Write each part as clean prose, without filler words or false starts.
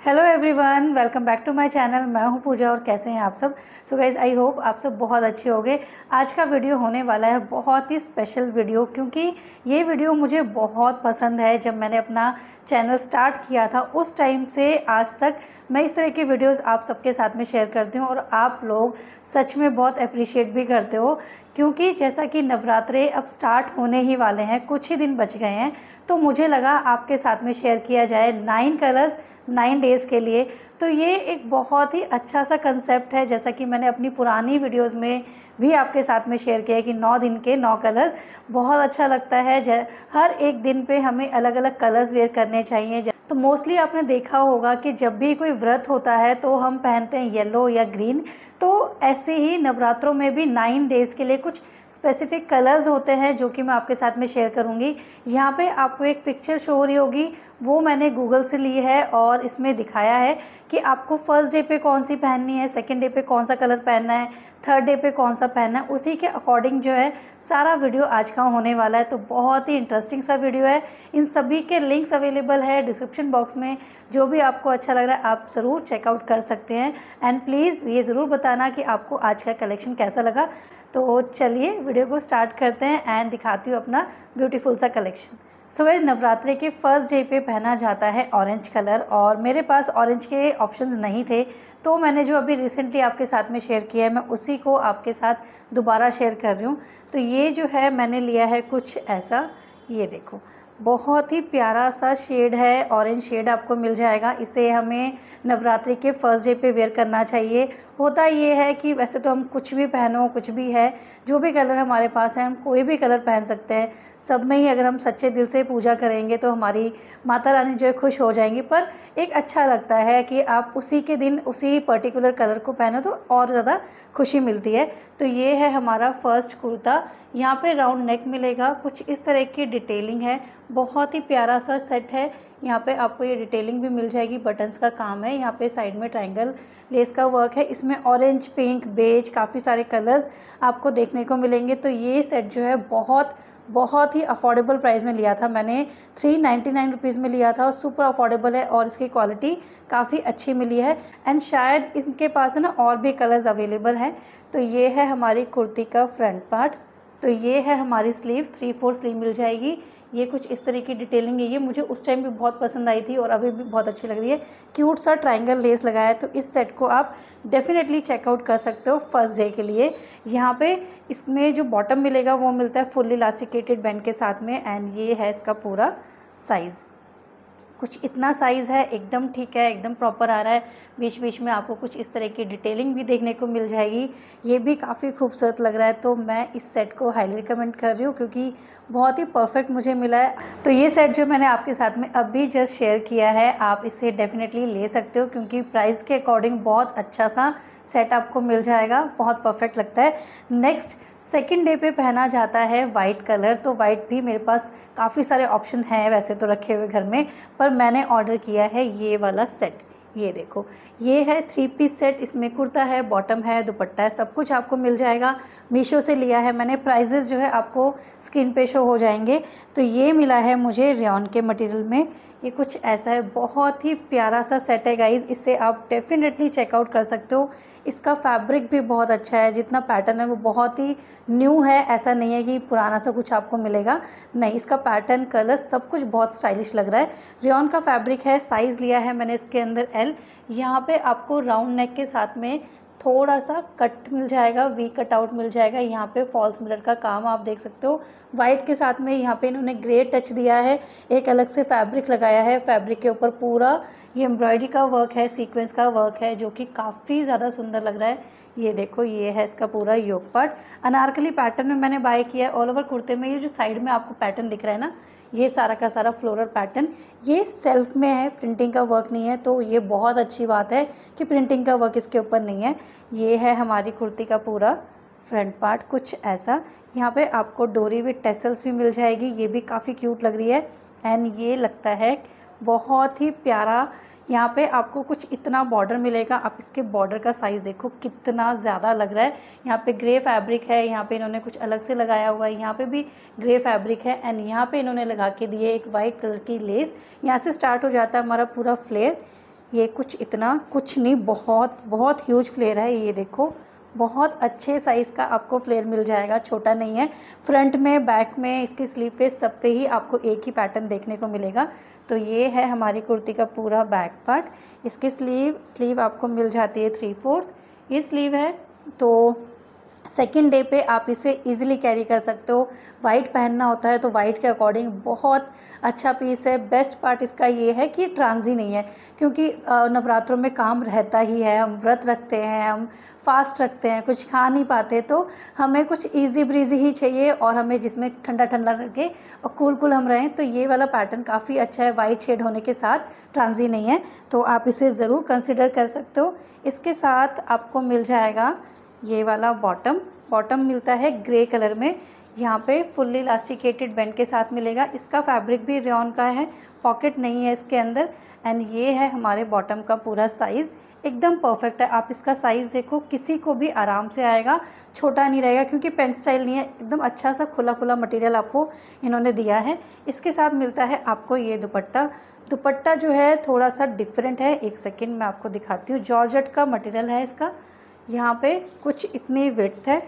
Hello everyone, welcome back to my channel. मैं हूं पूजा और कैसे हैं आप सब। सो गाइज़, आई होप आप सब बहुत अच्छे होंगे। आज का वीडियो होने वाला है बहुत ही स्पेशल वीडियो, क्योंकि ये वीडियो मुझे बहुत पसंद है। जब मैंने अपना चैनल स्टार्ट किया था उस टाइम से आज तक मैं इस तरह के वीडियोस आप सबके साथ में शेयर करती हूँ और आप लोग सच में बहुत अप्रिशिएट भी करते हो। क्योंकि जैसा कि नवरात्रे अब स्टार्ट होने ही वाले हैं, कुछ ही दिन बच गए हैं, तो मुझे लगा आपके साथ में शेयर किया जाए 9 कलर्स 9 डेज़ के लिए। तो ये एक बहुत ही अच्छा सा कंसेप्ट है, जैसा कि मैंने अपनी पुरानी वीडियोस में भी आपके साथ में शेयर किया है कि 9 दिन के 9 कलर्स बहुत अच्छा लगता है। हर एक दिन पे हमें अलग अलग कलर्स वेयर करने चाहिए। तो मोस्टली आपने देखा होगा कि जब भी कोई व्रत होता है तो हम पहनते हैं येलो या ग्रीन। तो ऐसे ही नवरात्रों में भी 9 डेज़ के लिए कुछ स्पेसिफिक कलर्स होते हैं जो कि मैं आपके साथ में शेयर करूंगी। यहाँ पे आपको एक पिक्चर शो हो रही होगी, वो मैंने गूगल से ली है और इसमें दिखाया है कि आपको फर्स्ट डे पे कौन सी पहननी है, सेकंड डे पे कौन सा कलर पहनना है, थर्ड डे पे कौन सा पहनना है। उसी के अकॉर्डिंग जो है सारा वीडियो आज का होने वाला है। तो बहुत ही इंटरेस्टिंग सा वीडियो है। इन सभी के लिंक्स अवेलेबल है डिस्क्रिप्शन बॉक्स में। जो भी आपको अच्छा लग रहा है आप ज़रूर चेकआउट कर सकते हैं। एंड प्लीज़ ये ज़रूर बताना कि आपको आज का कलेक्शन कैसा लगा। तो चलिए वीडियो को स्टार्ट करते हैं एंड दिखाती हूँ अपना ब्यूटीफुल सा कलेक्शन। सो गाइस, नवरात्रि के फर्स्ट डे पे पहना जाता है ऑरेंज कलर और मेरे पास ऑरेंज के ऑप्शंस नहीं थे, तो मैंने जो अभी रिसेंटली आपके साथ में शेयर किया है मैं उसी को आपके साथ दोबारा शेयर कर रही हूँ। तो ये जो है मैंने लिया है कुछ ऐसा, ये देखो बहुत ही प्यारा सा शेड है, ऑरेंज शेड आपको मिल जाएगा। इसे हमें नवरात्रि के फर्स्ट डे पे वेयर करना चाहिए। होता ये है कि वैसे तो हम कुछ भी पहनो, कुछ भी है, जो भी कलर हमारे पास है हम कोई भी कलर पहन सकते हैं। सब में ही अगर हम सच्चे दिल से पूजा करेंगे तो हमारी माता रानी जो है खुश हो जाएंगी। पर एक अच्छा लगता है कि आप उसी के दिन उसी पर्टिकुलर कलर को पहनो तो और ज़्यादा खुशी मिलती है। तो ये है हमारा फर्स्ट कुर्ता। यहाँ पे राउंड नेक मिलेगा, कुछ इस तरह की डिटेलिंग है, बहुत ही प्यारा सा सेट है। यहाँ पे आपको ये डिटेलिंग भी मिल जाएगी, बटन्स का काम है। यहाँ पे साइड में ट्रायंगल लेस का वर्क है। इसमें ऑरेंज, पिंक, बेज काफ़ी सारे कलर्स आपको देखने को मिलेंगे। तो ये सेट जो है बहुत ही अफोर्डेबल प्राइस में लिया था मैंने, 399 रुपीज़ में लिया था और सुपर अफोर्डेबल है और इसकी क्वालिटी काफ़ी अच्छी मिली है। एंड शायद इनके पास है ना और भी कलर्स अवेलेबल हैं। तो ये है हमारी कुर्ती का फ्रंट पार्ट। तो ये है हमारी स्लीव, 3/4 स्लीव मिल जाएगी। ये कुछ इस तरह की डिटेलिंग है। ये मुझे उस टाइम भी बहुत पसंद आई थी और अभी भी बहुत अच्छी लग रही है। क्यूट सा ट्रायंगल लेस लगाया है। तो इस सेट को आप डेफिनेटली चेकआउट कर सकते हो फर्स्ट डे के लिए। यहाँ पे इसमें जो बॉटम मिलेगा वो मिलता है फुल्ली इलास्टिकेटेड बैंड के साथ में। एंड ये है इसका पूरा साइज़, कुछ इतना साइज़ है, एकदम ठीक है, एकदम प्रॉपर आ रहा है। बीच बीच में आपको कुछ इस तरह की डिटेलिंग भी देखने को मिल जाएगी। ये भी काफ़ी खूबसूरत लग रहा है। तो मैं इस सेट को हाईली रिकमेंड कर रही हूँ क्योंकि बहुत ही परफेक्ट मुझे मिला है। तो ये सेट जो मैंने आपके साथ में अभी जस्ट शेयर किया है, आप इसे डेफिनेटली ले सकते हो क्योंकि प्राइस के अकॉर्डिंग बहुत अच्छा सा सेट आपको मिल जाएगा, बहुत परफेक्ट लगता है। नेक्स्ट सेकंड डे पे पहना जाता है वाइट कलर। तो वाइट भी मेरे पास काफ़ी सारे ऑप्शन हैं वैसे तो रखे हुए घर में, पर मैंने ऑर्डर किया है ये वाला सेट। ये देखो, ये है 3 पीस सेट। इसमें कुर्ता है, बॉटम है, दुपट्टा है, सब कुछ आपको मिल जाएगा। मीशो से लिया है मैंने, प्राइजेस जो है आपको स्क्रीन पे शो हो जाएंगे। तो ये मिला है मुझे रेयॉन के मटेरियल में। ये कुछ ऐसा है, बहुत ही प्यारा सा सेट है गाइज़। इसे आप डेफिनेटली चेकआउट कर सकते हो। इसका फैब्रिक भी बहुत अच्छा है, जितना पैटर्न है वो बहुत ही न्यू है। ऐसा नहीं है कि पुराना सा कुछ आपको मिलेगा, नहीं, इसका पैटर्न, कलर सब कुछ बहुत स्टाइलिश लग रहा है। रेयॉन का फैब्रिक है। साइज़ लिया है मैंने इसके अंदर एल। यहाँ पे आपको राउंड नेक के साथ में थोड़ा सा कट मिल जाएगा, वी कट आउट मिल जाएगा। यहाँ पे फॉल्स मिरर का काम आप देख सकते हो। वाइट के साथ में यहाँ पे इन्होंने ग्रे टच दिया है, एक अलग से फैब्रिक लगाया है। फैब्रिक के ऊपर पूरा ये एम्ब्रॉयडरी का वर्क है, सीक्वेंस का वर्क है, जो कि काफ़ी ज़्यादा सुंदर लग रहा है। ये देखो, ये है इसका पूरा योक पार्ट। अनारकली पैटर्न में मैंने बाय किया है। ऑल ओवर कुर्ते में ये जो साइड में आपको पैटर्न दिख रहा है ना, ये सारा का सारा फ्लोरल पैटर्न, ये सेल्फ में है, प्रिंटिंग का वर्क नहीं है। तो ये बहुत अच्छी बात है कि प्रिंटिंग का वर्क इसके ऊपर नहीं है। ये है हमारी कुर्ती का पूरा फ्रंट पार्ट, कुछ ऐसा। यहाँ पे आपको डोरी विद टेसल्स भी मिल जाएगी, ये भी काफ़ी क्यूट लग रही है। एंड ये लगता है बहुत ही प्यारा। यहाँ पे आपको कुछ इतना बॉर्डर मिलेगा। आप इसके बॉर्डर का साइज़ देखो कितना ज़्यादा लग रहा है। यहाँ पे ग्रे फैब्रिक है, यहाँ पे इन्होंने कुछ अलग से लगाया हुआ है, यहाँ पे भी ग्रे फैब्रिक है। एंड यहाँ पे इन्होंने लगा के दिए एक वाइट कलर की लेस। यहाँ से स्टार्ट हो जाता है हमारा पूरा फ्लेयर। ये कुछ इतना कुछ नहीं, बहुत बहुत ह्यूज फ्लेयर है। ये देखो बहुत अच्छे साइज़ का आपको फ्लेयर मिल जाएगा, छोटा नहीं है। फ्रंट में, बैक में, इसकी स्लीव पे, सब पे ही आपको एक ही पैटर्न देखने को मिलेगा। तो ये है हमारी कुर्ती का पूरा बैक पार्ट। इसकी स्लीव आपको मिल जाती है 3/4 ये स्लीव है। तो सेकेंड डे पे आप इसे इजीली कैरी कर सकते हो। वाइट पहनना होता है तो वाइट के अकॉर्डिंग बहुत अच्छा पीस है। बेस्ट पार्ट इसका ये है कि ट्रांजी नहीं है, क्योंकि नवरात्रों में काम रहता ही है, हम व्रत रखते हैं, हम फास्ट रखते हैं, कुछ खा नहीं पाते, तो हमें कुछ इजी ब्रीजी ही चाहिए और हमें जिसमें ठंडा ठंडा लगे और कूल कूल हम रहें। तो ये वाला पैटर्न काफ़ी अच्छा है, वाइट शेड होने के साथ ट्रांजी नहीं है, तो आप इसे ज़रूर कंसिडर कर सकते हो। इसके साथ आपको मिल जाएगा ये वाला बॉटम मिलता है ग्रे कलर में। यहाँ पे फुल्ली इलास्टिकेटेड बेंड के साथ मिलेगा। इसका फैब्रिक भी रेयॉन का है, पॉकेट नहीं है इसके अंदर। एंड ये है हमारे बॉटम का पूरा साइज़, एकदम परफेक्ट है। आप इसका साइज़ देखो, किसी को भी आराम से आएगा, छोटा नहीं रहेगा, क्योंकि पेंट स्टाइल नहीं है, एकदम अच्छा सा खुला खुला मटेरियल आपको इन्होंने दिया है। इसके साथ मिलता है आपको ये दुपट्टा जो है थोड़ा सा डिफरेंट है। एक सेकेंड मैं आपको दिखाती हूँ। जॉर्जेट का मटेरियल है इसका। यहाँ पे कुछ इतनी विड्थ है,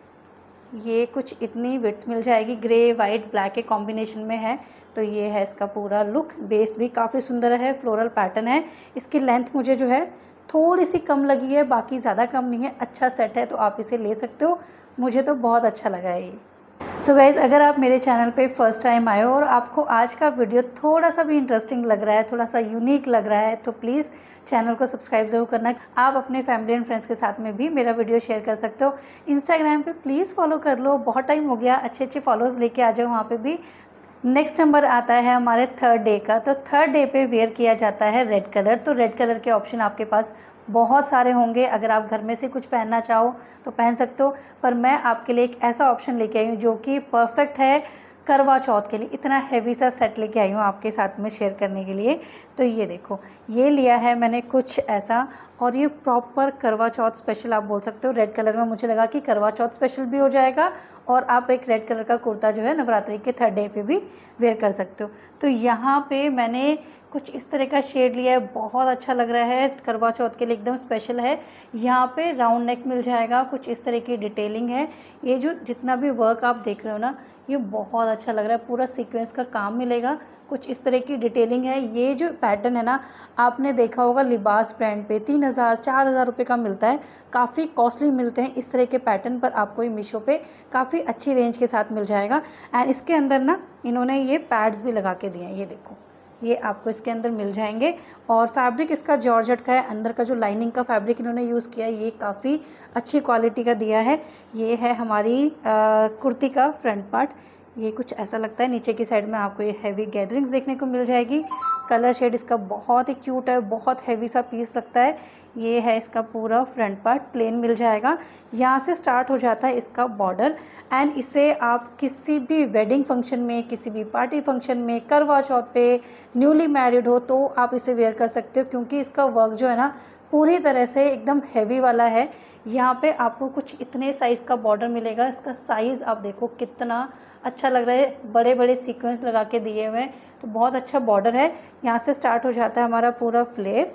ये कुछ इतनी विड्थ मिल जाएगी, ग्रे वाइट ब्लैक के कॉम्बिनेशन में है। तो ये है इसका पूरा लुक। बेस भी काफ़ी सुंदर है, फ्लोरल पैटर्न है। इसकी लेंथ मुझे जो है थोड़ी सी कम लगी है, बाकी ज़्यादा कम नहीं है। अच्छा सेट है, तो आप इसे ले सकते हो। मुझे तो बहुत अच्छा लगा है ये। सो गाइज़, अगर आप मेरे चैनल पे फर्स्ट टाइम आए हो और आपको आज का वीडियो थोड़ा सा भी इंटरेस्टिंग लग रहा है, थोड़ा सा यूनिक लग रहा है, तो प्लीज़ चैनल को सब्सक्राइब ज़रूर करना। आप अपने फैमिली एंड फ्रेंड्स के साथ में भी मेरा वीडियो शेयर कर सकते हो। इंस्टाग्राम पे प्लीज़ फॉलो कर लो, बहुत टाइम हो गया, अच्छे अच्छे फॉलोज़ लेके आ जाओ वहाँ पे भी। नेक्स्ट नंबर आता है हमारे थर्ड डे का। तो थर्ड डे पे वेयर किया जाता है रेड कलर। तो रेड कलर के ऑप्शन आपके पास बहुत सारे होंगे, अगर आप घर में से कुछ पहनना चाहो तो पहन सकते हो, पर मैं आपके लिए एक ऐसा ऑप्शन लेके आई हूँ जो कि परफेक्ट है करवा चौथ के लिए। इतना हैवी सा सेट लेके आई हूँ आपके साथ में शेयर करने के लिए। तो ये देखो, ये लिया है मैंने कुछ ऐसा, और ये प्रॉपर करवा चौथ स्पेशल आप बोल सकते हो। रेड कलर में मुझे लगा कि करवा चौथ स्पेशल भी हो जाएगा, और आप एक रेड कलर का कुर्ता जो है नवरात्रि के थर्ड डे पे भी वेयर कर सकते हो। तो यहाँ पे मैंने कुछ इस तरह का शेड लिया है, बहुत अच्छा लग रहा है, करवा चौथ के लिए एकदम स्पेशल है। यहाँ पे राउंड नेक मिल जाएगा, कुछ इस तरह की डिटेलिंग है। ये जो जितना भी वर्क आप देख रहे हो ना, ये बहुत अच्छा लग रहा है। पूरा सीक्वेंस का काम मिलेगा, कुछ इस तरह की डिटेलिंग है। ये जो पैटर्न है ना, आपने देखा होगा लिबास ब्रांड पे 3000-4000 रुपये का मिलता है, काफ़ी कॉस्टली मिलते हैं। इस तरह के पैटर्न पर आपको ये मीशो पे काफ़ी अच्छी रेंज के साथ मिल जाएगा। एंड इसके अंदर ना इन्होंने ये पैड्स भी लगा के दिए हैं, ये देखो, ये आपको इसके अंदर मिल जाएंगे। और फैब्रिक इसका जॉर्जेट का है। अंदर का जो लाइनिंग का फैब्रिक इन्होंने यूज़ किया है, ये काफ़ी अच्छी क्वालिटी का दिया है। ये है हमारी कुर्ती का फ्रंट पार्ट। ये कुछ ऐसा लगता है। नीचे की साइड में आपको ये हैवी गैदरिंग्स देखने को मिल जाएगी। कलर शेड इसका बहुत ही क्यूट है, बहुत हैवी सा पीस लगता है। ये है इसका पूरा फ्रंट पार्ट, प्लेन मिल जाएगा। यहाँ से स्टार्ट हो जाता है इसका बॉर्डर। एंड इसे आप किसी भी वेडिंग फंक्शन में, किसी भी पार्टी फंक्शन में, करवा चौथ पे, न्यूली मैरिड हो तो आप इसे वेयर कर सकते हो, क्योंकि इसका वर्क जो है ना पूरी तरह से एकदम हैवी वाला है। यहाँ पे आपको कुछ इतने साइज़ का बॉर्डर मिलेगा। इसका साइज़ आप देखो कितना अच्छा लग रहा है, बड़े बड़े सीक्वेंस लगा के दिए हुए हैं, तो बहुत अच्छा बॉर्डर है। यहाँ से स्टार्ट हो जाता है हमारा पूरा फ्लेयर।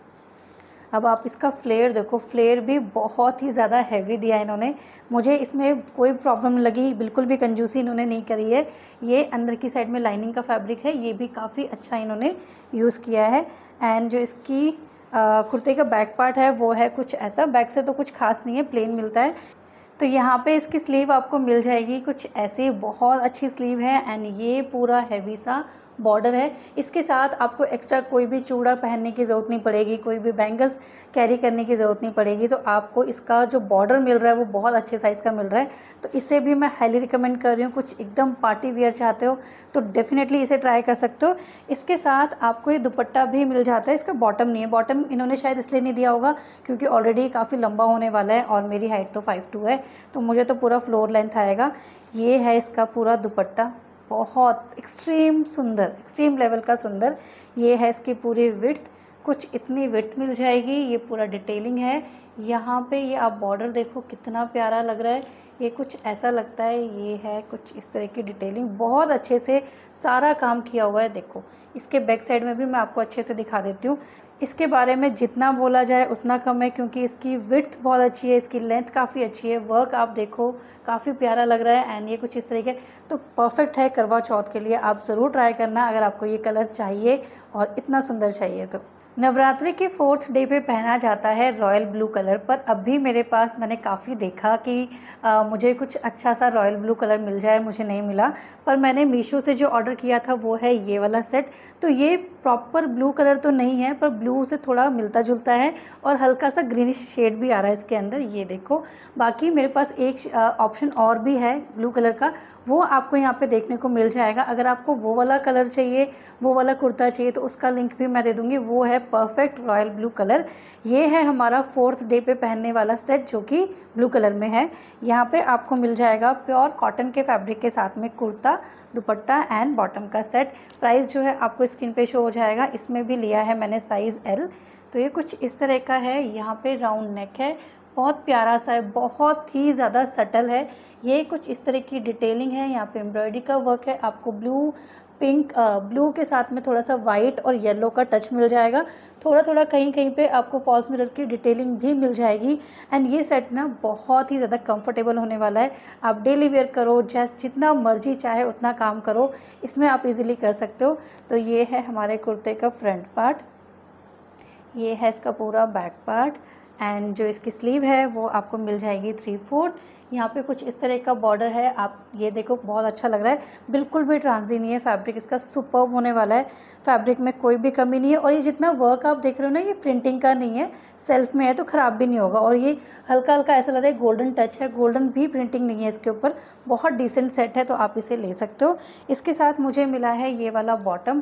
अब आप इसका फ्लेयर देखो, फ्लेयर भी बहुत ही ज़्यादा हैवी दिया है इन्होंने। मुझे इसमें कोई प्रॉब्लम लगी, बिल्कुल भी कंजूसी इन्होंने नहीं करी है। ये अंदर की साइड में लाइनिंग का फैब्रिक है, ये भी काफ़ी अच्छा इन्होंने यूज़ किया है। एंड जो इसकी कुर्ते का बैक पार्ट है वो है कुछ ऐसा। बैक से तो कुछ खास नहीं है, प्लेन मिलता है। तो यहाँ पे इसकी स्लीव आपको मिल जाएगी कुछ ऐसी, बहुत अच्छी स्लीव है। एंड ये पूरा हैवी सा बॉर्डर है। इसके साथ आपको एक्स्ट्रा कोई भी चूड़ा पहनने की ज़रूरत नहीं पड़ेगी, कोई भी बैंगल्स कैरी करने की ज़रूरत नहीं पड़ेगी। तो आपको इसका जो बॉर्डर मिल रहा है वो बहुत अच्छे साइज़ का मिल रहा है, तो इसे भी मैं हाईली रिकमेंड कर रही हूँ। कुछ एकदम पार्टी वियर चाहते हो तो डेफिनेटली इसे ट्राई कर सकते हो। इसके साथ आपको ये दुपट्टा भी मिल जाता है। इसका बॉटम नहीं है, बॉटम इन्होंने शायद इसलिए नहीं दिया होगा क्योंकि ऑलरेडी काफ़ी लंबा होने वाला है और मेरी हाइट तो 5'2" है, तो मुझे तो पूरा फ्लोर लेंथ आएगा। ये है इसका पूरा दुपट्टा, बहुत एक्सट्रीम सुंदर, एक्सट्रीम लेवल का सुंदर। ये है इसकी पूरी विड्थ, कुछ इतनी विड्थ मिल जाएगी। ये पूरा डिटेलिंग है। यहाँ पे ये आप बॉर्डर देखो कितना प्यारा लग रहा है, ये कुछ ऐसा लगता है। ये है कुछ इस तरह की डिटेलिंग, बहुत अच्छे से सारा काम किया हुआ है। देखो इसके बैक साइड में भी मैं आपको अच्छे से दिखा देती हूँ। इसके बारे में जितना बोला जाए उतना कम है, क्योंकि इसकी विड्थ बहुत अच्छी है, इसकी लेंथ काफ़ी अच्छी है, वर्क आप देखो काफ़ी प्यारा लग रहा है। एंड ये कुछ इस तरीके, तो परफेक्ट है करवा चौथ के लिए। आप ज़रूर ट्राई करना अगर आपको ये कलर चाहिए और इतना सुंदर चाहिए तो। नवरात्रि के 4th डे पे पहना जाता है रॉयल ब्लू कलर, पर अभी मेरे पास मैंने काफ़ी देखा कि मुझे कुछ अच्छा सा रॉयल ब्लू कलर मिल जाए, मुझे नहीं मिला। पर मैंने मीशो से जो ऑर्डर किया था वो है ये वाला सेट। तो ये प्रॉपर ब्लू कलर तो नहीं है, पर ब्लू से थोड़ा मिलता जुलता है और हल्का सा ग्रीनिश शेड भी आ रहा है इसके अंदर, ये देखो। बाकी मेरे पास एक ऑप्शन और भी है ब्लू कलर का, वो आपको यहाँ पे देखने को मिल जाएगा। अगर आपको वो वाला कलर चाहिए, वो वाला कुर्ता चाहिए, तो उसका लिंक भी मैं दे दूँगी। वो है परफेक्ट रॉयल ब्लू कलर। ये है हमारा 4th डे पे पहनने वाला सेट जो कि ब्लू कलर में है। यहाँ पे आपको मिल जाएगा प्योर कॉटन के फैब्रिक के साथ में कुर्ता, दुपट्टा एंड बॉटम का सेट। प्राइस जो है आपको स्क्रीन पे शो हो जाएगा। इसमें भी लिया है मैंने साइज़ L। तो ये कुछ इस तरह का है। यहाँ पे राउंड नेक है, बहुत प्यारा सा है, बहुत ही ज़्यादा सटल है। ये कुछ इस तरह की डिटेलिंग है। यहाँ पे एम्ब्रॉयडरी का वर्क है। आपको ब्लू के साथ में थोड़ा सा वाइट और येलो का टच मिल जाएगा। थोड़ा थोड़ा कहीं कहीं पे आपको फॉल्स मिरर की डिटेलिंग भी मिल जाएगी। एंड ये सेट ना बहुत ही ज़्यादा कंफर्टेबल होने वाला है। आप डेली वेयर करो, जितना मर्जी चाहे उतना काम करो, इसमें आप इजीली कर सकते हो। तो ये है हमारे कुर्ते का फ्रंट पार्ट, ये है इसका पूरा बैक पार्ट। एंड जो इसकी स्लीव है वो आपको मिल जाएगी 3/4। यहाँ पे कुछ इस तरह का बॉर्डर है। आप ये देखो, बहुत अच्छा लग रहा है, बिल्कुल भी ट्रांजी नहीं है। फैब्रिक इसका सुपर्ब होने वाला है, फैब्रिक में कोई भी कमी नहीं है। और ये जितना वर्क आप देख रहे हो ना, ये प्रिंटिंग का नहीं है, सेल्फ में है तो ख़राब भी नहीं होगा। और ये हल्का हल्का ऐसा लग रहा है गोल्डन टच है, गोल्डन भी प्रिंटिंग नहीं है इसके ऊपर। बहुत डिसेंट सेट है, तो आप इसे ले सकते हो। इसके साथ मुझे मिला है ये वाला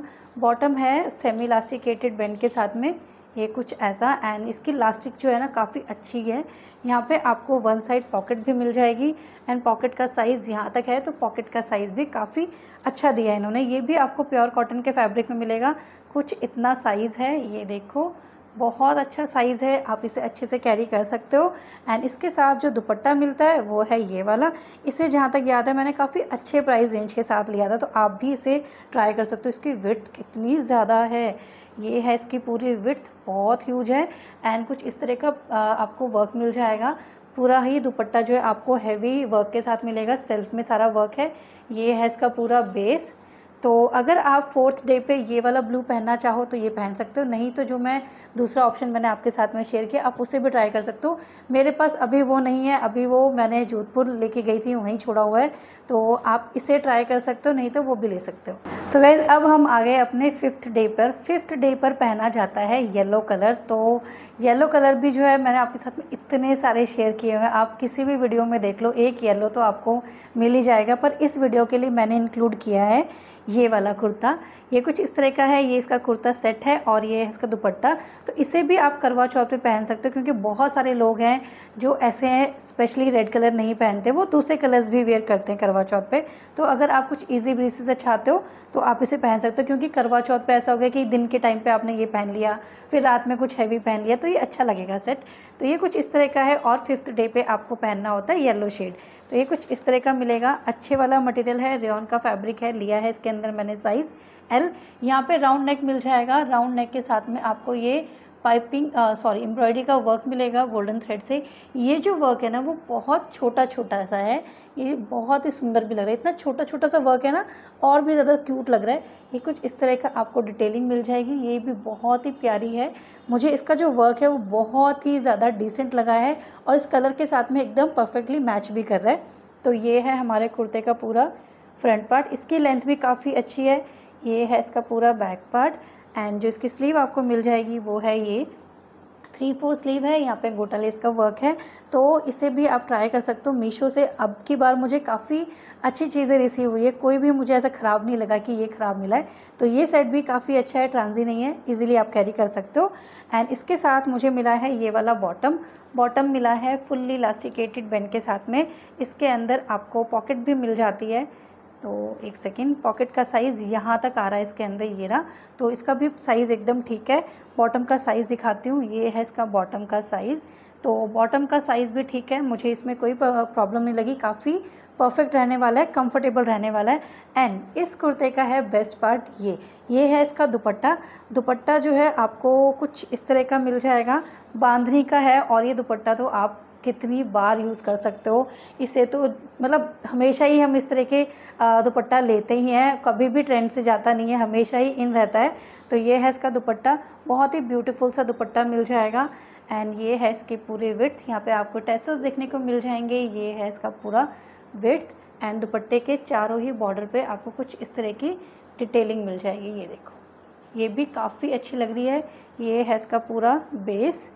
बॉटम है सेमी इलास्टिकेटेड बैंड के साथ में, ये कुछ ऐसा। एंड इसकी लास्टिक जो है ना काफ़ी अच्छी है। यहाँ पे आपको वन साइड पॉकेट भी मिल जाएगी। एंड पॉकेट का साइज़ यहाँ तक है, तो पॉकेट का साइज़ भी काफ़ी अच्छा दिया है इन्होंने। ये भी आपको प्योर कॉटन के फैब्रिक में मिलेगा। कुछ इतना साइज़ है, ये देखो, बहुत अच्छा साइज़ है, आप इसे अच्छे से कैरी कर सकते हो। एंड इसके साथ जो दुपट्टा मिलता है वो है ये वाला। इसे जहाँ तक याद है मैंने काफ़ी अच्छे प्राइस रेंज के साथ लिया था, तो आप भी इसे ट्राई कर सकते हो। इसकी विड्थ कितनी ज़्यादा है, ये है इसकी पूरी विड्थ, बहुत ह्यूज है। एंड कुछ इस तरह का आपको वर्क मिल जाएगा। पूरा ही दुपट्टा जो है आपको हैवी वर्क के साथ मिलेगा, सेल्फ में सारा वर्क है। ये है इसका पूरा बेस। तो अगर आप 4th डे पे ये वाला ब्लू पहनना चाहो तो ये पहन सकते हो, नहीं तो जो मैं दूसरा ऑप्शन मैंने आपके साथ में शेयर किया, आप उसे भी ट्राई कर सकते हो। मेरे पास अभी वो नहीं है, अभी वो मैंने जोधपुर लेके गई थी, वहीं छोड़ा हुआ है, तो आप इसे ट्राई कर सकते हो, नहीं तो वो भी ले सकते हो। सो गाइज, अब हम आ गए अपने 5th डे पर। 5th डे पर पहना जाता है येलो कलर। तो येलो कलर भी जो है मैंने आपके साथ में इतने सारे शेयर किए हुए हैं, आप किसी भी वीडियो में देख लो, एक येलो तो आपको मिल ही जाएगा। पर इस वीडियो के लिए मैंने इंक्लूड किया है ये वाला कुर्ता। ये कुछ इस तरह का है, ये इसका कुर्ता सेट है और ये है इसका दुपट्टा। तो इसे भी आप करवा चौथ पे पहन सकते हो, क्योंकि बहुत सारे लोग हैं जो ऐसे हैं, स्पेशली रेड कलर नहीं पहनते, वो दूसरे कलर्स भी वेयर करते हैं करवा चौथ पे। तो अगर आप कुछ इजी ब्रीसी से चाहते हो तो आप इसे पहन सकते हो, क्योंकि करवा चौथ पे ऐसा हो गया कि दिन के टाइम पे आपने ये पहन लिया, फिर रात में कुछ हैवी पहन लिया, तो ये अच्छा लगेगा सेट। तो ये कुछ इस तरह का है और 5th डे पे आपको पहनना होता है येलो शेड। तो ये कुछ इस तरह का मिलेगा। अच्छे वाला मटेरियल है, रेयॉन का फैब्रिक है, लिया है इसके अंदर मैंने साइज़ L। यहाँ पे राउंड नेक मिल जाएगा। राउंड नेक के साथ में आपको ये एम्ब्रॉयडरी का वर्क मिलेगा गोल्डन थ्रेड से। ये जो वर्क है ना वो बहुत छोटा छोटा सा है, ये बहुत ही सुंदर भी लग रहा है। इतना छोटा छोटा सा वर्क है ना, और भी ज़्यादा क्यूट लग रहा है। ये कुछ इस तरह का आपको डिटेलिंग मिल जाएगी, ये भी बहुत ही प्यारी है। मुझे इसका जो वर्क है वो बहुत ही ज़्यादा डिसेंट लगा है और इस कलर के साथ में एकदम परफेक्टली मैच भी कर रहा है। तो ये है हमारे कुर्ते का पूरा फ्रंट पार्ट। इसकी लेंथ भी काफ़ी अच्छी है। ये है इसका पूरा बैक पार्ट। एंड जो इसकी स्लीव आपको मिल जाएगी वो है ये 3/4 स्लीव है। यहाँ पे गोटा लेस का वर्क है, तो इसे भी आप ट्राई कर सकते हो। मीशो से अब की बार मुझे काफ़ी अच्छी चीज़ें रिसीव हुई है, कोई भी मुझे ऐसा ख़राब नहीं लगा कि ये ख़राब मिला है। तो ये सेट भी काफ़ी अच्छा है, ट्रांजी नहीं है, इजीली आप कैरी कर सकते हो। एंड इसके साथ मुझे मिला है ये वाला बॉटम मिला है फुल्ली इलास्टिकेटेड बैंड के साथ में। इसके अंदर आपको पॉकेट भी मिल जाती है, तो एक सेकेंड, पॉकेट का साइज़ यहाँ तक आ रहा है इसके अंदर, ये रहा। तो इसका भी साइज़ एकदम ठीक है। बॉटम का साइज़ दिखाती हूँ, ये है इसका बॉटम का साइज़। तो बॉटम का साइज़ भी ठीक है, मुझे इसमें कोई प्रॉब्लम नहीं लगी, काफ़ी परफेक्ट रहने वाला है, कंफर्टेबल रहने वाला है। एंड इस कुर्ते का है बेस्ट पार्ट ये है इसका दुपट्टा। दुपट्टा जो है आपको कुछ इस तरह का मिल जाएगा, बांधनी का है। और ये दुपट्टा तो आप कितनी बार यूज़ कर सकते हो इसे, तो मतलब हमेशा ही हम इस तरह के दुपट्टा लेते ही हैं, कभी भी ट्रेंड से जाता नहीं है, हमेशा ही इन रहता है। तो ये है इसका दुपट्टा, बहुत ही ब्यूटीफुल सा दुपट्टा मिल जाएगा। एंड ये है इसकी पूरी विड्थ, यहाँ पे आपको टैसल्स देखने को मिल जाएंगे। ये है इसका पूरा विड्थ एंड दुपट्टे के चारों ही बॉर्डर पे आपको कुछ इस तरह की डिटेलिंग मिल जाएगी। ये देखो, ये भी काफ़ी अच्छी लग रही है। ये है इसका पूरा बेस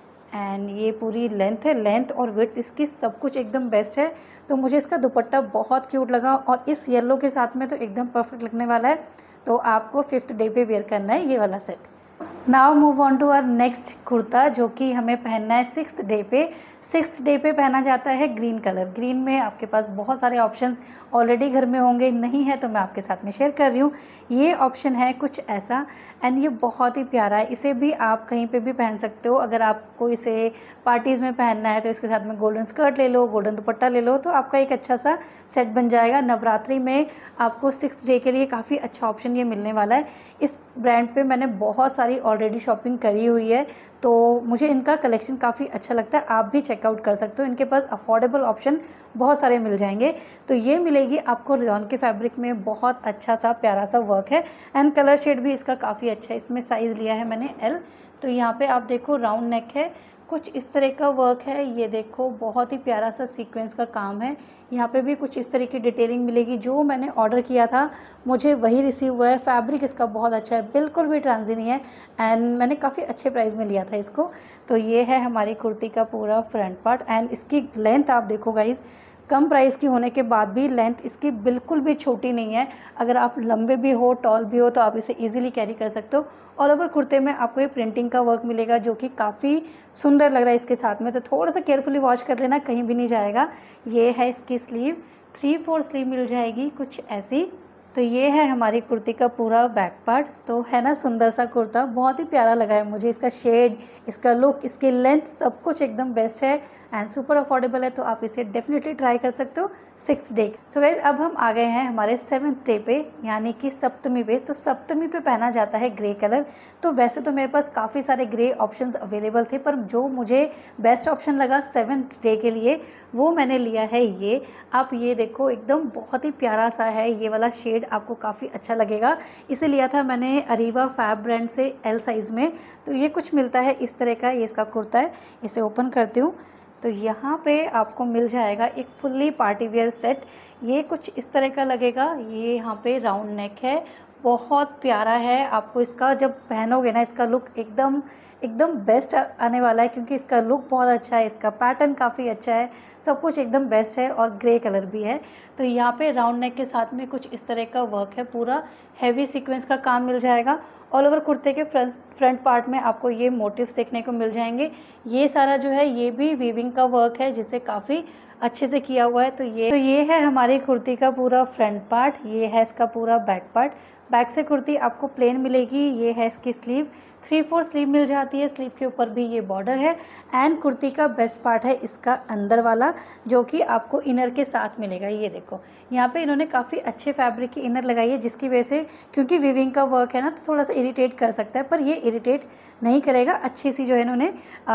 एंड ये पूरी लेंथ है, लेंथ और विड्थ इसकी सब कुछ एकदम बेस्ट है। तो मुझे इसका दुपट्टा बहुत क्यूट लगा और इस येलो के साथ में तो एकदम परफेक्ट लगने वाला है। तो आपको 5th डे पे वेयर करना है ये वाला set. Now move on to our next kurta, जो कि हमें पहनना है 6th डे पे। 6th डे पे पहना जाता है ग्रीन कलर। ग्रीन में आपके पास बहुत सारे ऑप्शंस ऑलरेडी घर में होंगे, नहीं है तो मैं आपके साथ में शेयर कर रही हूँ। ये ऑप्शन है कुछ ऐसा एंड ये बहुत ही प्यारा है। इसे भी आप कहीं पे भी पहन सकते हो। अगर आपको इसे पार्टीज़ में पहनना है तो इसके साथ में गोल्डन स्कर्ट ले लो, गोल्डन दुपट्टा ले लो, तो आपका एक अच्छा सा सेट बन जाएगा। नवरात्रि में आपको 6th डे के लिए काफ़ी अच्छा ऑप्शन ये मिलने वाला है। इस ब्रांड पे मैंने बहुत सारी ऑलरेडी शॉपिंग करी हुई है, तो मुझे इनका कलेक्शन काफ़ी अच्छा लगता है। आप भी चेकआउट कर सकते हो, इनके पास अफोर्डेबल ऑप्शन बहुत सारे मिल जाएंगे। तो ये मिलेगी आपको रेयॉन के फैब्रिक में, बहुत अच्छा सा प्यारा सा वर्क है एंड कलर शेड भी इसका काफ़ी अच्छा है। इसमें साइज़ लिया है मैंने L। तो यहाँ पे आप देखो राउंड नेक है, कुछ इस तरह का वर्क है। ये देखो बहुत ही प्यारा सा सीक्वेंस का काम है। यहाँ पे भी कुछ इस तरह की डिटेलिंग मिलेगी। जो मैंने ऑर्डर किया था मुझे वही रिसीव हुआ है। फैब्रिक इसका बहुत अच्छा है, बिल्कुल भी ट्रांजी नहीं है एंड मैंने काफ़ी अच्छे प्राइस में लिया था इसको। तो ये है हमारी कुर्ती का पूरा फ्रंट पार्ट एंड इसकी लेंथ आप देखो गाइज़, कम प्राइस की होने के बाद भी लेंथ इसकी बिल्कुल भी छोटी नहीं है। अगर आप लंबे भी हो, टॉल भी हो, तो आप इसे इजीली कैरी कर सकते हो। ऑल ओवर कुर्ते में आपको ये प्रिंटिंग का वर्क मिलेगा जो कि काफ़ी सुंदर लग रहा है इसके साथ में। तो थोड़ा सा केयरफुली वॉश कर लेना, कहीं भी नहीं जाएगा। ये है इसकी स्लीव, 3/4 स्लीव मिल जाएगी कुछ ऐसी। तो ये है हमारी कुर्ती का पूरा बैक पार्ट। तो है ना सुंदर सा कुर्ता, बहुत ही प्यारा लगा है मुझे। इसका शेड, इसका लुक, इसकी लेंथ, सब कुछ एकदम बेस्ट है एंड सुपर अफोर्डेबल है। तो आप इसे डेफिनेटली ट्राई कर सकते हो 6th डे। सो गाइज अब हम आ गए हैं हमारे 7th डे पे, यानी कि सप्तमी पे। तो सप्तमी पे पहना जाता है ग्रे कलर। तो वैसे तो मेरे पास काफ़ी सारे ग्रे ऑप्शंस अवेलेबल थे, पर जो मुझे बेस्ट ऑप्शन लगा 7th डे के लिए वो मैंने लिया है ये। आप ये देखो, एकदम बहुत ही प्यारा सा है ये वाला शेड, आपको काफ़ी अच्छा लगेगा। इसे लिया था मैंने अरीवा फैब ब्रांड से L साइज़ में। तो ये कुछ मिलता है इस तरह का, ये इसका कुर्ता है। इसे ओपन करती हूँ तो यहाँ पे आपको मिल जाएगा एक फुल्ली पार्टी वेयर सेट। ये कुछ इस तरह का लगेगा। ये यहाँ पे राउंड नेक है, बहुत प्यारा है। आपको इसका जब पहनोगे ना, इसका लुक एकदम एकदम बेस्ट आने वाला है, क्योंकि इसका लुक बहुत अच्छा है, इसका पैटर्न काफ़ी अच्छा है, सब कुछ एकदम बेस्ट है और ग्रे कलर भी है। तो यहाँ पे राउंड नेक के साथ में कुछ इस तरह का वर्क है, पूरा हैवी सीक्वेंस का काम मिल जाएगा। ऑल ओवर कुर्ते के फ्रंट पार्ट में आपको ये मोटिव्स देखने को मिल जाएंगे। ये सारा जो है ये भी वीविंग का वर्क है, जिसे काफ़ी अच्छे से किया हुआ है। तो ये है हमारी कुर्ती का पूरा फ्रंट पार्ट। ये है इसका पूरा बैक पार्ट। बैक से कुर्ती आपको प्लेन मिलेगी। ये है इसकी स्लीव, 3/4 स्लीव मिल जाती है। स्लीव के ऊपर भी ये बॉर्डर है एंड कुर्ती का बेस्ट पार्ट है इसका अंदर वाला, जो कि आपको इनर के साथ मिलेगा। ये देखो, यहाँ पे इन्होंने काफ़ी अच्छे फैब्रिक की इनर लगाई है, जिसकी वजह से, क्योंकि वीविंग का वर्क है ना, तो थोड़ा सा इरिटेट कर सकता है, पर ये इरिटेट नहीं करेगा। अच्छी सी जो है इन्होंने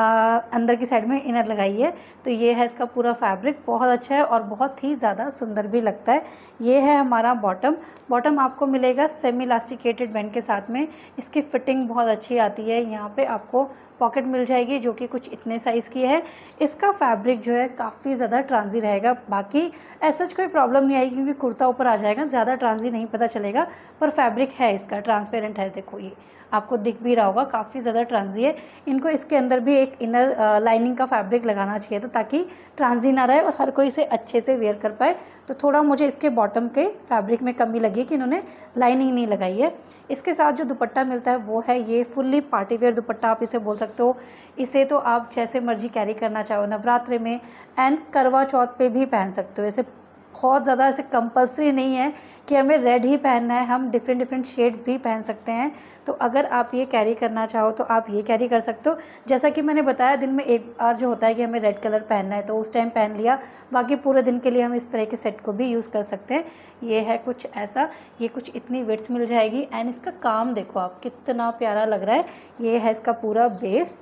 अंदर की साइड में इनर लगाई है। तो ये है इसका पूरा फैब्रिक, बहुत अच्छा है और बहुत ही ज़्यादा सुंदर भी लगता है। ये है हमारा बॉटम। बॉटम आपको मिलेगा सेमी इलास्टिकेटेड बैंड के साथ में। इसकी फिटिंग बहुत अच्छी आती है। यहाँ पे आपको पॉकेट मिल जाएगी जो कि कुछ इतने साइज़ की है। इसका फैब्रिक जो है काफ़ी ज़्यादा ट्रांजी रहेगा, बाकी ऐसा कोई प्रॉब्लम नहीं आएगी, क्योंकि कुर्ता ऊपर आ जाएगा, ज़्यादा ट्रांजी नहीं पता चलेगा। पर फैब्रिक है इसका ट्रांसपेरेंट है, देखो ये आपको दिख भी रहा होगा, काफ़ी ज़्यादा ट्रांजी है। इनको इसके अंदर भी एक इनर लाइनिंग का फैब्रिक लगाना चाहिए था, ताकि ट्रांजी ना रहे और हर कोई इसे अच्छे से वेयर कर पाए। तो थोड़ा मुझे इसके बॉटम के फैब्रिक में कमी लगी कि इन्होंने लाइनिंग नहीं लगाई है। इसके साथ जो दुपट्टा मिलता है वो है ये फुल्ली पार्टी वेयर दुपट्टा, आप इसे बोल सकते हो। इसे तो आप जैसे मर्जी कैरी करना चाहो, नवरात्रि में एंड करवा चौथ पे भी पहन सकते हो। इसे बहुत ज़्यादा ऐसे कंपल्सरी नहीं है कि हमें रेड ही पहनना है, हम डिफरेंट शेड्स भी पहन सकते हैं। तो अगर आप ये कैरी करना चाहो तो आप ये कैरी कर सकते हो। जैसा कि मैंने बताया, दिन में एक बार जो होता है कि हमें रेड कलर पहनना है तो उस टाइम पहन लिया, बाकी पूरे दिन के लिए हम इस तरह के सेट को भी यूज़ कर सकते हैं। ये है कुछ ऐसा, ये कुछ इतनी विड्थ मिल जाएगी। एंड इसका काम देखो आप, कितना प्यारा लग रहा है। ये है इसका पूरा base,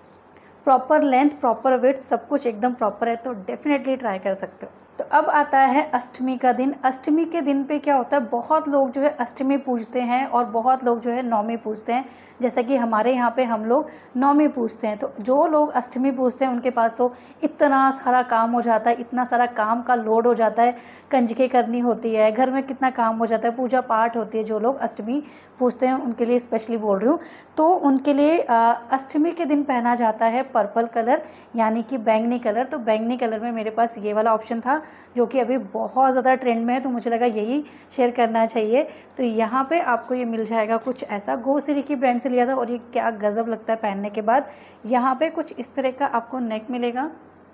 proper length, proper width, सब कुछ एकदम प्रॉपर है, तो डेफिनेटली ट्राई कर सकते हो। तो अब आता है अष्टमी का दिन। अष्टमी के दिन पे क्या होता है, बहुत लोग जो है अष्टमी पूजते हैं और बहुत लोग जो है नवमी पूजते हैं। जैसा कि हमारे यहाँ पे हम लोग नवमी पूजते हैं। तो जो लोग अष्टमी पूजते हैं उनके पास तो इतना सारा काम हो जाता है, इतना सारा काम का लोड हो जाता है, कंजकें करनी होती है, घर में कितना काम हो जाता है, पूजा पाठ होती है। जो लोग अष्टमी पूजते हैं उनके लिए स्पेशली बोल रही हूँ। तो उनके लिए अष्टमी के दिन पहना जाता है पर्पल कलर, यानी कि बैंगनी कलर। तो बैंगनी कलर में मेरे पास ये वाला ऑप्शन था जो कि अभी बहुत ज़्यादा ट्रेंड में है, तो मुझे लगा यही शेयर करना चाहिए। तो यहाँ पे आपको ये मिल जाएगा कुछ ऐसा, गोश्री की ब्रांड से लिया था और ये क्या गज़ब लगता है पहनने के बाद। यहाँ पे कुछ इस तरह का आपको नेक मिलेगा,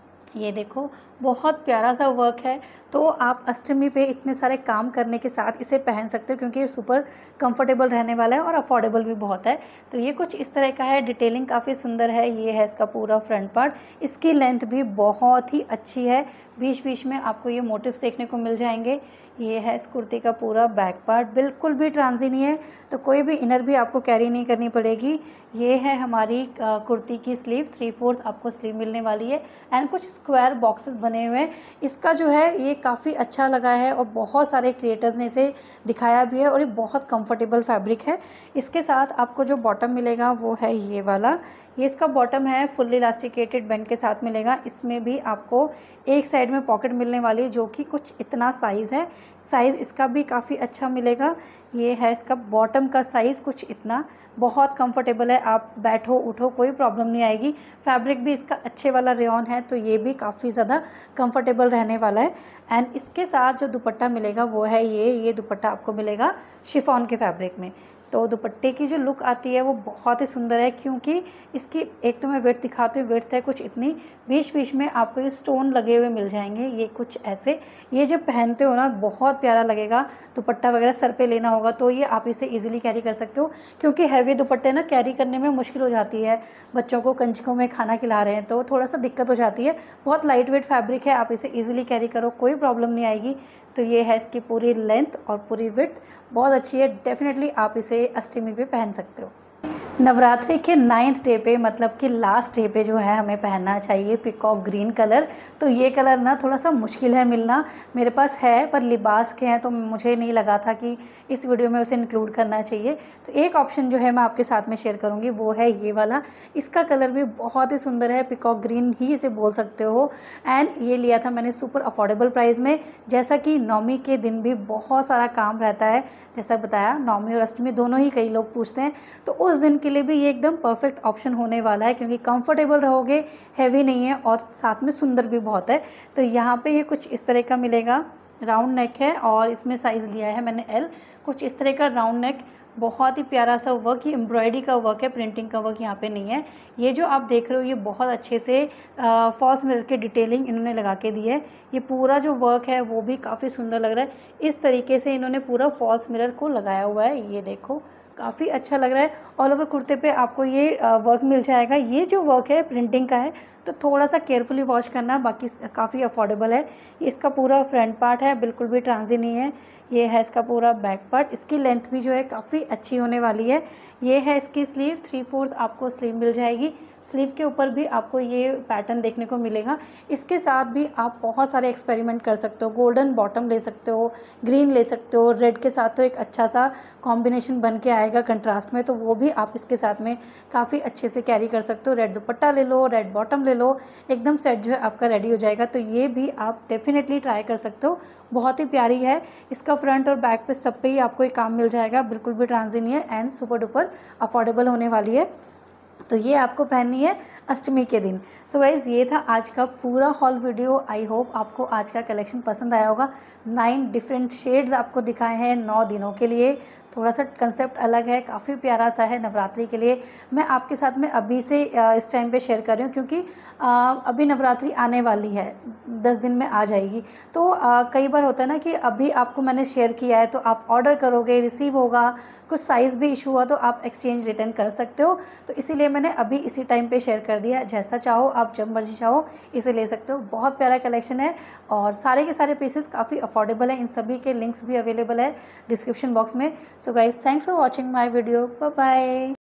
ये देखो बहुत प्यारा सा वर्क है। तो आप अष्टमी पे इतने सारे काम करने के साथ इसे पहन सकते हो, क्योंकि ये सुपर कंफर्टेबल रहने वाला है और अफोर्डेबल भी बहुत है। तो ये कुछ इस तरह का है, डिटेलिंग काफ़ी सुंदर है। ये है इसका पूरा फ्रंट पार्ट, इसकी लेंथ भी बहुत ही अच्छी है, बीच बीच में आपको ये मोटिव्स देखने को मिल जाएंगे। ये है इस कुर्ती का पूरा बैक पार्ट, बिल्कुल भी ट्रांजी नहीं है, तो कोई भी इनर भी आपको कैरी नहीं करनी पड़ेगी। ये है हमारी कुर्ती की स्लीव, 3/4 आपको स्लीव मिलने वाली है। एंड कुछ स्क्वायर बॉक्सेस बने हुए हैं। इसका जो है ये काफ़ी अच्छा लगा है और बहुत सारे क्रिएटर्स ने इसे दिखाया भी है और ये बहुत कंफर्टेबल फैब्रिक है। इसके साथ आपको जो बॉटम मिलेगा वो है ये वाला, ये इसका बॉटम है, फुल्ली इलास्टिकेटेड बैंड के साथ मिलेगा। इसमें भी आपको एक साइड में पॉकेट मिलने वाली है जो कि कुछ इतना साइज़ है, साइज़ इसका भी काफ़ी अच्छा मिलेगा। ये है इसका बॉटम का साइज़ कुछ इतना, बहुत कंफर्टेबल है, आप बैठो उठो कोई प्रॉब्लम नहीं आएगी। फैब्रिक भी इसका अच्छे वाला रेयॉन है, तो ये भी काफ़ी ज़्यादा कंफर्टेबल रहने वाला है। एंड इसके साथ जो दुपट्टा मिलेगा वो है ये दुपट्टा आपको मिलेगा शिफॉन के फैब्रिक में। तो दुपट्टे की जो लुक आती है वो बहुत ही सुंदर है, क्योंकि इसकी एक तो मैं विड्थ दिखाती हूँ, विड्थ है कुछ इतनी, बीच बीच में आपको ये स्टोन लगे हुए मिल जाएंगे, ये कुछ ऐसे। ये जब पहनते हो ना बहुत प्यारा लगेगा। दुपट्टा वगैरह सर पे लेना होगा तो ये आप इसे इजीली कैरी कर सकते हो, क्योंकि हैवी दुपट्टे ना कैरी करने में मुश्किल हो जाती है। बच्चों को कंजकों में खाना खिला रहे हैं तो थोड़ा सा दिक्कत हो जाती है। बहुत लाइट वेट फैब्रिक है, आप इसे ईजिली कैरी करो, कोई प्रॉब्लम नहीं आएगी। तो ये है इसकी पूरी लेंथ और पूरी विड्थ, बहुत अच्छी है। डेफिनेटली आप इसे अष्टमी पे पहन सकते हो। नवरात्रि के 9th डे पे, मतलब कि लास्ट डे पे जो है हमें पहनना चाहिए पिकॉक ग्रीन कलर। तो ये कलर ना थोड़ा सा मुश्किल है मिलना, मेरे पास है पर लिबास के हैं तो मुझे नहीं लगा था कि इस वीडियो में उसे इंक्लूड करना चाहिए। तो एक ऑप्शन जो है मैं आपके साथ में शेयर करूँगी वो है ये वाला। इसका कलर भी बहुत ही सुंदर है, पिकॉक ग्रीन ही इसे बोल सकते हो। एंड ये लिया था मैंने सुपर अफोर्डेबल प्राइस में। जैसा कि नवमी के दिन भी बहुत सारा काम रहता है, जैसा बताया नवमी और अष्टमी दोनों ही कई लोग पूछते हैं, तो उस दिन के लिए भी ये एकदम परफेक्ट ऑप्शन होने वाला है, क्योंकि कंफर्टेबल रहोगे, हैवी नहीं है और साथ में सुंदर भी बहुत है। तो यहाँ पे ये कुछ इस तरह का मिलेगा, राउंड नेक है और इसमें साइज़ लिया है मैंने L। कुछ इस तरह का राउंड नेक, बहुत ही प्यारा सा वर्क, ये एम्ब्रॉयडरी का वर्क है, प्रिंटिंग का वर्क यहाँ पे नहीं है। ये जो आप देख रहे हो ये बहुत अच्छे से फॉल्स मिरर की डिटेलिंग इन्होंने लगा के दी है। ये पूरा जो वर्क है वो भी काफ़ी सुंदर लग रहा है, इस तरीके से इन्होंने पूरा फॉल्स मिरर को लगाया हुआ है। ये देखो काफ़ी अच्छा लग रहा है। ऑल ओवर कुर्ते पे आपको ये वर्क मिल जाएगा। ये जो वर्क है प्रिंटिंग का है, तो थोड़ा सा केयरफुली वॉश करना, बाकी काफ़ी अफोर्डेबल है। इसका पूरा फ्रंट पार्ट है, बिल्कुल भी ट्रांजी नहीं है। ये है इसका पूरा बैक पार्ट, इसकी लेंथ भी जो है काफ़ी अच्छी होने वाली है। ये है इसकी स्लीव, 3/4 आपको स्लीव मिल जाएगी। स्लीव के ऊपर भी आपको ये पैटर्न देखने को मिलेगा। इसके साथ भी आप बहुत सारे एक्सपेरिमेंट कर सकते हो, गोल्डन बॉटम ले सकते हो, ग्रीन ले सकते हो, रेड के साथ तो एक अच्छा सा कॉम्बिनेशन बन के आएगा कंट्रास्ट में, तो वो भी आप इसके साथ में काफ़ी अच्छे से कैरी कर सकते हो। रेड दुपट्टा ले लो, रेड बॉटम ले लो, एकदम सेट जो है आपका रेडी हो जाएगा। तो ये भी आप डेफिनेटली ट्राई कर सकते हो, बहुत ही प्यारी है। इसका फ्रंट और बैक पे सब पे ही आपको एक काम मिल जाएगा, बिल्कुल भी ट्रांजी नहीं है एंड सुपर डुपर अफोर्डेबल होने वाली है। तो ये आपको पहननी है अष्टमी के दिन। सो गाइज़ ये था आज का पूरा हॉल वीडियो। आई होप आपको आज का कलेक्शन पसंद आया होगा। 9 डिफरेंट शेड्स आपको दिखाए हैं 9 दिनों के लिए। थोड़ा सा कंसेप्ट अलग है, काफ़ी प्यारा सा है नवरात्रि के लिए। मैं आपके साथ में अभी से इस टाइम पे शेयर कर रही हूँ, क्योंकि अभी नवरात्रि आने वाली है, 10 दिन में आ जाएगी। तो कई बार होता है ना कि अभी आपको मैंने शेयर किया है तो आप ऑर्डर करोगे, रिसीव होगा, कुछ साइज़ भी इशू हुआ तो आप एक्सचेंज रिटर्न कर सकते हो। तो इसीलिए मैंने अभी इसी टाइम पे शेयर कर दिया। जैसा चाहो आप, जब मर्जी चाहो इसे ले सकते हो। बहुत प्यारा कलेक्शन है और सारे के सारे पीसेस काफ़ी अफोर्डेबल हैं। इन सभी के लिंक्स भी अवेलेबल है डिस्क्रिप्शन बॉक्स में। So guys, thanks for watching my video. Bye bye.